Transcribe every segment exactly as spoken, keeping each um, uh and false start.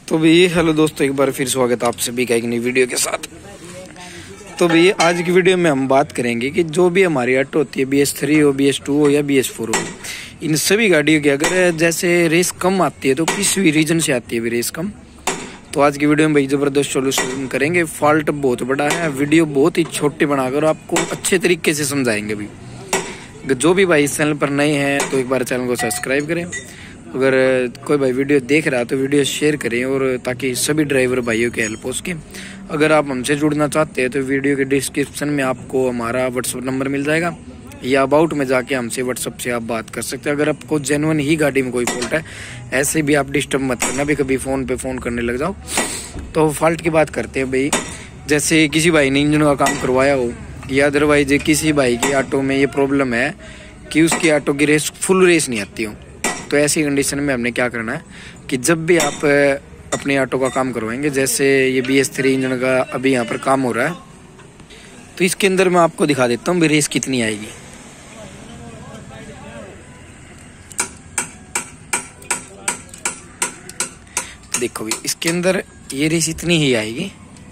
तो भैया हेलो दोस्तों, एक बार फिर स्वागत है आप सभी का एक नई वीडियो के साथ। तो भैया आज की वीडियो में हम बात करेंगे कि जो भी हमारी ऑटो होती है, बी एस थ्री हो, बी एस टू हो या बी एस फोर हो, इन सभी गाड़ियों की अगर जैसे रेस कम आती है तो किस भी रीजन से आती है भी रेस कम। तो आज की वीडियो में भाई ज़बरदस्त सोल्यूशन करेंगे। फॉल्ट बहुत बड़ा है, वीडियो बहुत ही छोटे बनाकर आपको अच्छे तरीके से समझाएंगे भी। जो भी भाई इस चैनल पर नए हैं तो एक बार चैनल को सब्सक्राइब करें। अगर कोई भाई वीडियो देख रहा है तो वीडियो शेयर करें, और ताकि सभी ड्राइवर भाइयों की हेल्प हो सके। अगर आप हमसे जुड़ना चाहते हैं तो वीडियो के डिस्क्रिप्शन में आपको हमारा व्हाट्सअप नंबर मिल जाएगा, या अबाउट में जाके हमसे व्हाट्सअप से आप बात कर सकते हैं। अगर आपको जेन्युइन ही गाड़ी में कोई फॉल्ट है, ऐसे भी आप डिस्टर्ब मत करना भी, कभी फ़ोन पे फ़ोन करने लग जाओ। तो फॉल्ट की बात करते हैं भाई। जैसे किसी भाई ने इंजन का काम करवाया हो, या अदरवाइज किसी भाई की ऑटो में ये प्रॉब्लम है कि उसकी ऑटो की रेस फुल रेस नहीं आती हो, तो ऐसी कंडीशन में हमने क्या करना है कि जब भी आप अपने ऑटो का काम करवाएंगे, जैसे ये बी एस थ्री इंजन का अभी यहाँ पर काम हो रहा है, तो इसके अंदर मैं आपको दिखा देता हूँ भी रेस कितनी आएगी। देखो भी इसके अंदर ये रेस इतनी ही आएगी,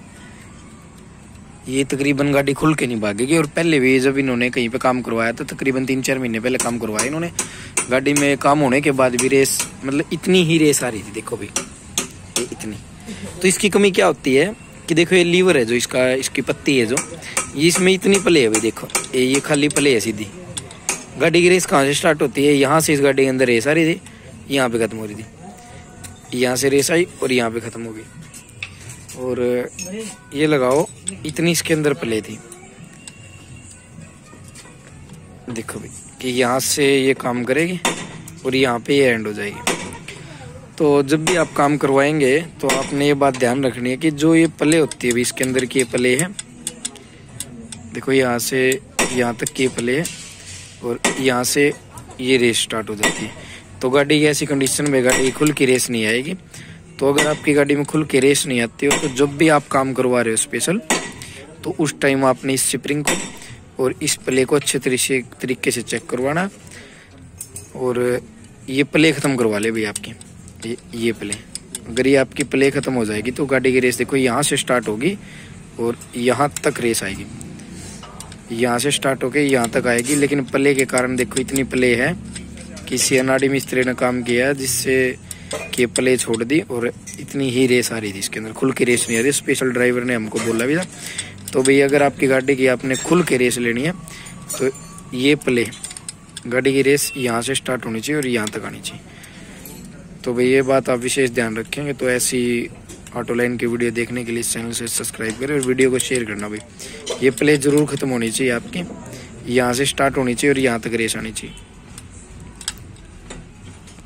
ये तकरीबन गाड़ी खुल के नहीं भागेगी। और पहले भी जब इन्होंने कहीं पे काम करवाया था, तकरीबन तीन चार महीने पहले काम करवाया इन्होंने, गाड़ी में काम होने के बाद भी रेस मतलब इतनी ही रेस आ रही थी। देखो भी ये इतनी। तो इसकी कमी क्या होती है कि देखो ये लीवर है जो इसका, इसकी पत्ती है जो, ये इसमें इतनी प्ले है भाई। देखो ये ये खाली प्ले है सीधी। गाड़ी की रेस कहाँ से स्टार्ट होती है? यहाँ से इस गाड़ी के अंदर रेस आ रही थी, यहाँ पे खत्म हो रही थी, यहाँ से रेस आई और यहाँ पे खत्म हो गई। और ये लगाओ इतनी इसके अंदर प्ले थी। देखो भाई कि यहाँ से ये काम करेगी और यहाँ पे ये एंड हो जाएगी। तो जब भी आप काम करवाएंगे तो आपने ये बात ध्यान रखनी है कि जो ये प्ले होती है भी, इसके अंदर की ये प्ले है, देखो यहाँ से यहाँ तक की प्ले है, और यहाँ से ये रेस स्टार्ट हो जाती है। तो गाड़ी की ऐसी कंडीशन में गाड़ी खुल की रेस नहीं आएगी। तो अगर आपकी गाड़ी में खुल के रेस नहीं आती हो, तो जब भी आप काम करवा रहे हो स्पेशल, तो उस टाइम आपने इस स्प्रिंग को और इस प्ले को अच्छे तरीके तरीके से चेक करवाना, और ये प्ले ख़त्म करवा ले भाई आपकी। ये ये प्ले, अगर ये आपकी प्ले ख़त्म हो जाएगी तो गाड़ी की रेस देखो यहाँ से स्टार्ट होगी और यहाँ तक रेस आएगी। यहाँ से स्टार्ट होकर यहाँ तक आएगी, लेकिन प्ले के कारण देखो इतनी प्ले है कि सीएनआरडी मिस्त्री ने काम किया जिससे कि प्ले छोड़ दी, और इतनी ही रेस आ रही थी इसके अंदर, खुल के रेस नहीं आ रही। स्पेशल ड्राइवर ने हमको बोला भी था। तो भैया अगर आपकी गाड़ी की आपने खुल के रेस लेनी है तो ये प्ले गाड़ी की रेस यहाँ से स्टार्ट होनी चाहिए और यहाँ तक आनी चाहिए। तो भैया ये बात आप विशेष ध्यान रखेंगे। तो ऐसी ऑटो लाइन की वीडियो देखने के लिए इस चैनल से सब्सक्राइब करें और वीडियो को शेयर करना भाई। ये प्ले जरूर खत्म होनी चाहिए आपकी, यहाँ से स्टार्ट होनी चाहिए और यहाँ तक रेस आनी चाहिए।